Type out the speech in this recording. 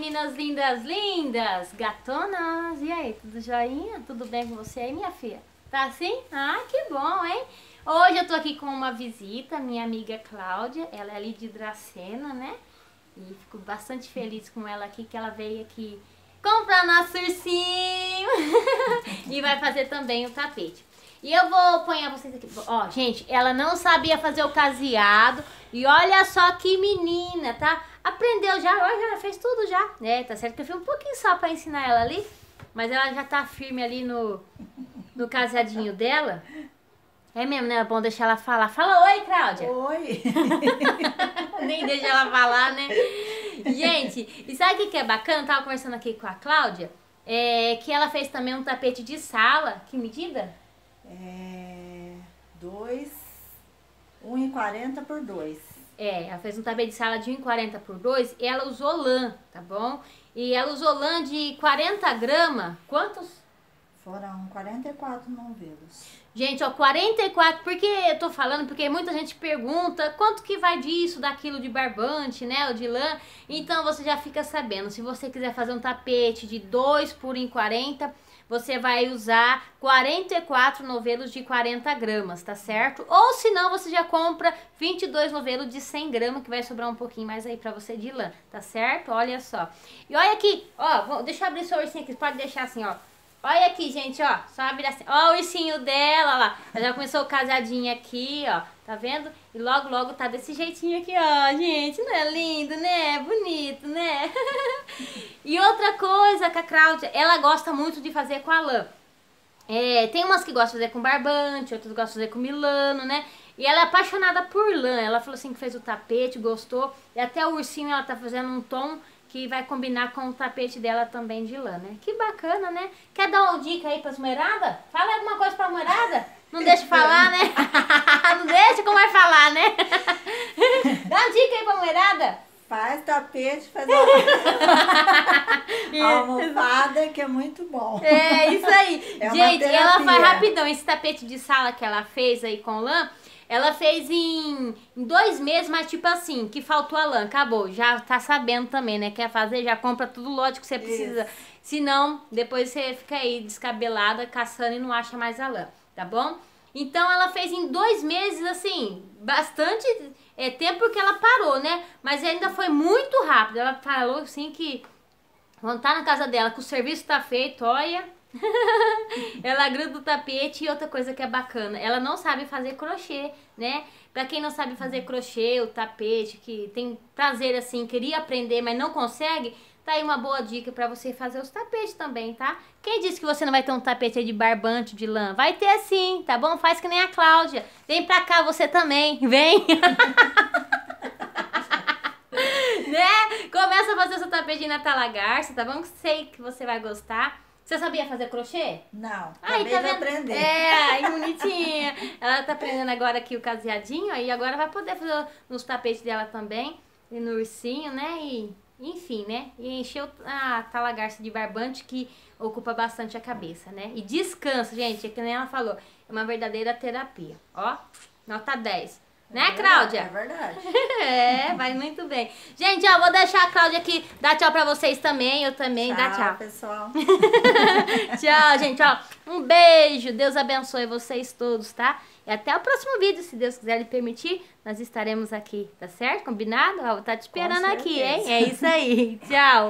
meninas lindas, lindas, gatonas. E aí, tudo joinha? Tudo bem com você aí, minha filha? Tá assim? Ah, que bom, hein? Hoje eu tô aqui com uma visita, minha amiga Cláudia. Ela é ali de Dracena, né? E fico bastante feliz com ela aqui, que ela veio aqui comprar nosso ursinho e vai fazer também o tapete. E eu vou pôr vocês aqui. Ó, gente, ela não sabia fazer o caseado. E olha só que menina, tá? Aprendeu já, olha, já fez tudo já. É, tá certo que eu fiz um pouquinho só pra ensinar ela ali. Mas ela já tá firme ali no caseadinho dela. É mesmo, né? É bom deixar ela falar. Fala oi, Cláudia. Oi. Nem deixa ela falar, né? Gente, e sabe o que é bacana? Eu tava conversando aqui com a Cláudia. Que ela fez também um tapete de sala. Que medida? 1,40 por 2. Ela fez um tapete de sala de 1,40 por 2 e ela usou lã, tá bom? E ela usou lã de 40 gramas. Quantos? Foram 44 novelos. Gente, ó, 44, porque eu tô falando, porque muita gente pergunta quanto que vai disso, daquilo de barbante, né, ou de lã. Então você já fica sabendo, se você quiser fazer um tapete de 2 por 1,40, você vai usar 44 novelos de 40 gramas, tá certo? Ou se não, você já compra 22 novelos de 100 gramas, que vai sobrar um pouquinho mais aí pra você de lã, tá certo? Olha só. E olha aqui, ó, deixa eu abrir seu ursinho aqui, pode deixar assim, ó. Olha aqui, gente, ó, só abrir assim, ó o ursinho dela, ó lá, ela já começou o casadinho aqui, ó, tá vendo? E logo, logo tá desse jeitinho aqui, ó, gente, não é lindo, né? Bonito, né? E outra coisa que a Cláudia, ela gosta muito de fazer com a lã. Tem umas que gostam de fazer com barbante, outras gostam de fazer com milano, né? E ela é apaixonada por lã, ela falou assim que fez o tapete, gostou, e até o ursinho ela tá fazendo um tom que vai combinar com o tapete dela também de lã, né? Que bacana, né? Quer dar uma dica aí pras mulheradas? Fala alguma coisa pra mulherada? Não deixa falar, né? Não deixa, como vai falar, né? Dá uma dica aí pra mulherada. Faz tapete, faz a almofada, que é muito bom. É, isso aí. É uma gente, ela terapia. faz rapidão. Esse tapete de sala que ela fez aí com lã, ela fez em 2 meses, mas tipo assim, que faltou a lã, acabou. Já tá sabendo também, né? Quer fazer, já compra tudo lógico que você precisa. Isso. Senão, depois você fica aí descabelada, caçando e não acha mais a lã, tá bom? Então ela fez em 2 meses, assim, bastante tempo que ela parou, né? Mas ainda foi muito rápido. Ela falou assim que quando tá na casa dela, que o serviço tá feito, olha... Ela gruda o tapete. E outra coisa que é bacana, ela não sabe fazer crochê, né? Pra quem não sabe fazer crochê, o tapete, que tem prazer assim, queria aprender, mas não consegue, tá aí uma boa dica pra você fazer os tapetes também, tá? Quem disse que você não vai ter um tapete aí de barbante, de lã? Vai ter sim, tá bom? Faz que nem a Cláudia. Vem pra cá você também, vem! Né? Começa a fazer seu tapete na Talagarça, tá bom? Sei que você vai gostar. Você sabia fazer crochê? Não, Aí, acabei tá de vendo? aprender. Aí, bonitinha. Ela tá aprendendo agora aqui o caseadinho, aí agora vai poder fazer nos tapetes dela também, e no ursinho, né? E, enfim, né? E encheu a Talagarça de barbante, que ocupa bastante a cabeça, né? E descansa, gente, é que nem ela falou, é uma verdadeira terapia. Ó, nota 10. Né, Cláudia? É verdade. Vai muito bem. Gente, ó, vou deixar a Cláudia aqui dar tchau pra vocês também. Eu também, dá tchau. Pessoal. Tchau, gente, ó. Um beijo. Deus abençoe vocês todos, tá? E até o próximo vídeo, se Deus quiser lhe permitir. Nós estaremos aqui, tá certo? Combinado? Ó, vou estar te esperando aqui, hein? É isso aí. Tchau.